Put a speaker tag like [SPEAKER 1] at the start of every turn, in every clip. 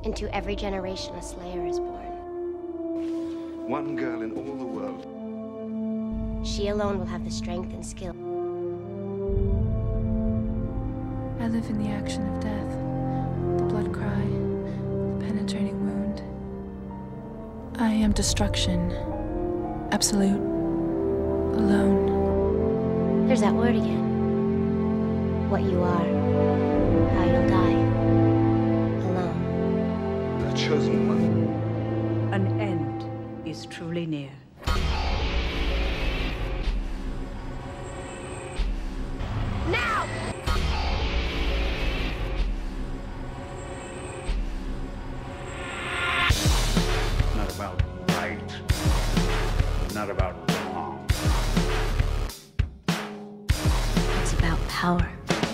[SPEAKER 1] Into every generation, a Slayer is born.
[SPEAKER 2] One girl in all the world.
[SPEAKER 1] She alone will have the strength and skill.
[SPEAKER 3] I live in the action of death, the blood cry, the penetrating wound. I am destruction, absolute, alone.
[SPEAKER 1] There's that word again. What you are, how you'll die, alone.
[SPEAKER 2] The chosen one.
[SPEAKER 4] An end is truly near.
[SPEAKER 1] Now!
[SPEAKER 5] Not about right, not about wrong.
[SPEAKER 1] It's about power.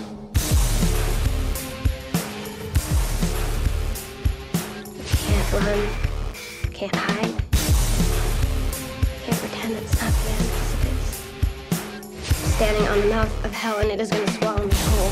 [SPEAKER 1] Can't run, can't hide, can't pretend it's not the end, 'cause it is. Standing on the mouth of hell, and it is going to swallow me whole.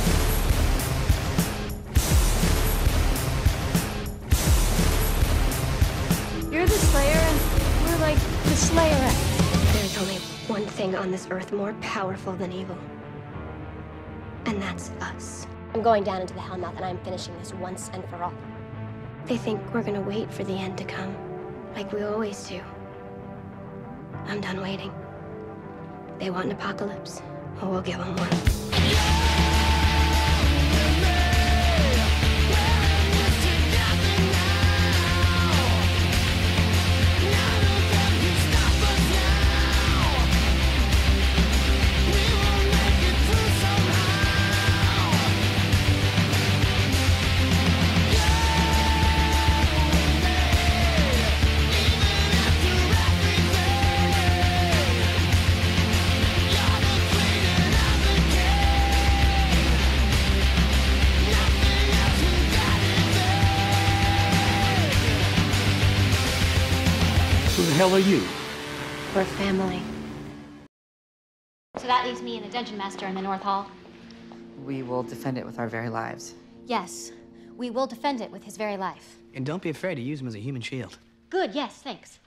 [SPEAKER 1] You're the Slayer, and we're like the Slayerettes. There's only one thing on this earth more powerful than evil, and that's us. I'm going down into the Hellmouth, and I'm finishing this once and for all. They think we're gonna wait for the end to come, like we always do. I'm done waiting. They want an apocalypse. Well, we'll give them one.
[SPEAKER 5] Who the hell are you?
[SPEAKER 1] We're family.
[SPEAKER 6] So that leaves me and the Dungeon Master in the North Hall.
[SPEAKER 7] We will defend it with our very lives.
[SPEAKER 6] Yes, we will defend it with his very life.
[SPEAKER 8] And don't be afraid to use him as a human shield.
[SPEAKER 6] Good, yes, thanks.